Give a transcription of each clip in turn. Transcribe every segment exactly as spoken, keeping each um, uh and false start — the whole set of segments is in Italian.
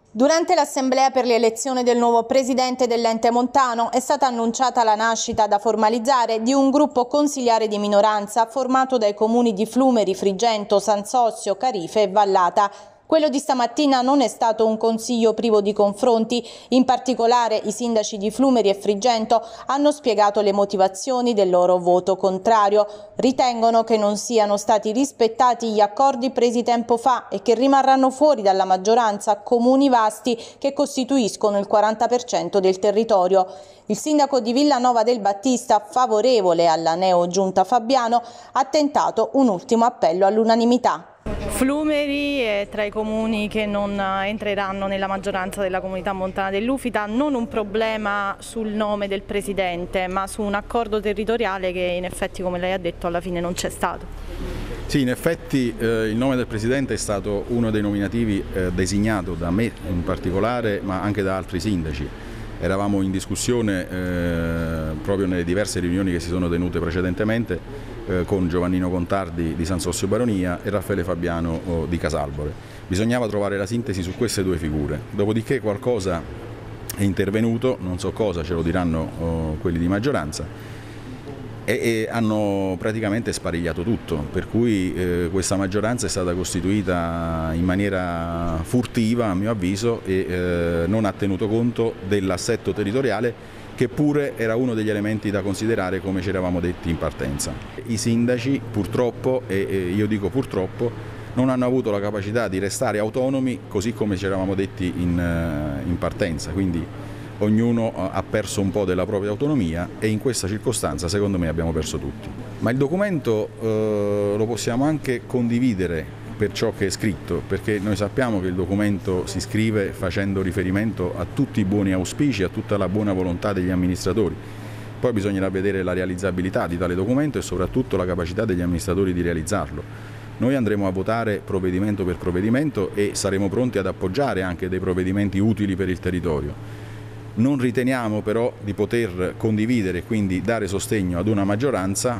Durante l'assemblea per l'elezione del nuovo presidente dell'ente montano è stata annunciata la nascita da formalizzare di un gruppo consiliare di minoranza formato dai comuni di Flumeri, Frigento, San Sossio, Carife e Vallata. Quello di stamattina non è stato un consiglio privo di confronti, in particolare i sindaci di Flumeri e Frigento hanno spiegato le motivazioni del loro voto contrario. Ritengono che non siano stati rispettati gli accordi presi tempo fa e che rimarranno fuori dalla maggioranza comuni vasti che costituiscono il quaranta per cento del territorio. Il sindaco di Villanova del Battista, favorevole alla neo-giunta Fabiano, ha tentato un ultimo appello all'unanimità. Flumeri è tra i comuni che non entreranno nella maggioranza della comunità montana dell'Ufita, non un problema sul nome del presidente, ma su un accordo territoriale che in effetti, come lei ha detto, alla fine non c'è stato. Sì, in effetti eh, il nome del presidente è stato uno dei nominativi eh, designato da me in particolare, ma anche da altri sindaci. Eravamo in discussione eh, proprio nelle diverse riunioni che si sono tenute precedentemente eh, con Giovannino Contardi di San Sossio Baronia e Raffaele Fabiano oh, di Casalbore. Bisognava trovare la sintesi su queste due figure, dopodiché qualcosa è intervenuto, non so cosa, ce lo diranno oh, quelli di maggioranza, e, e hanno praticamente sparigliato tutto, per cui eh, questa maggioranza è stata costituita in maniera furtiva a mio avviso e eh, non ha tenuto conto dell'assetto territoriale che pure era uno degli elementi da considerare come ci eravamo detti in partenza. I sindaci purtroppo, e, e io dico purtroppo, non hanno avuto la capacità di restare autonomi così come ci eravamo detti in, in partenza, quindi ognuno ha perso un po' della propria autonomia e in questa circostanza secondo me abbiamo perso tutti. Ma il documento eh, lo possiamo anche condividere per ciò che è scritto, perché noi sappiamo che il documento si scrive facendo riferimento a tutti i buoni auspici, a tutta la buona volontà degli amministratori. Poi bisognerà vedere la realizzabilità di tale documento e soprattutto la capacità degli amministratori di realizzarlo. Noi andremo a votare provvedimento per provvedimento e saremo pronti ad appoggiare anche dei provvedimenti utili per il territorio. Non riteniamo però di poter condividere e quindi dare sostegno ad una maggioranza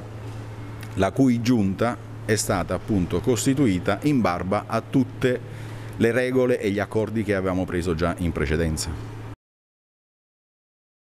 la cui giunta è stata appunto costituita in barba a tutte le regole e gli accordi che avevamo preso già in precedenza.